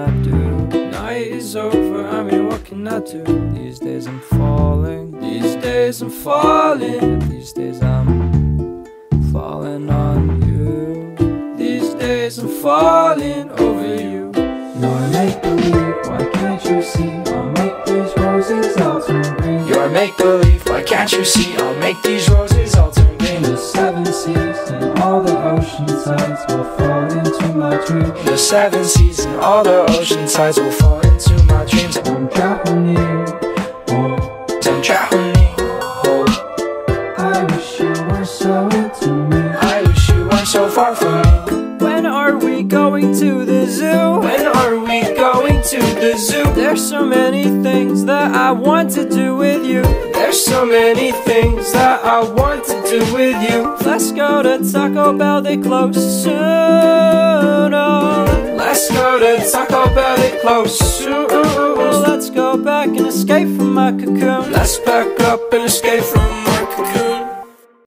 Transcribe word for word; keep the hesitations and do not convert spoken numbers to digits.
I do? Night is over, I mean what can I do? These days I'm falling, these days I'm falling, these days I'm falling on you. These days I'm falling over you. You're make-believe, why can't you see? I'll make these roses all turn green. You're make-believe, why can't you see? I'll make these roses all turn green. The seven seas and all the ocean tides will fall into my dreams. The seven seas and all the ocean tides will fall into my dreams. I'm drowning, oh, I'm drowning, oh, I wish you were so into me. I wish you weren't so far from me. When are we going to the zoo? When are we going to the zoo? There's so many things that I want to do with you. There's so many things that I want to do with you. Let's go to Taco Bell, they close soon. Oh, let's go to Taco Bell, they close soon. Oh, let's go back and escape from my cocoon. Let's pack up and escape from my cocoon.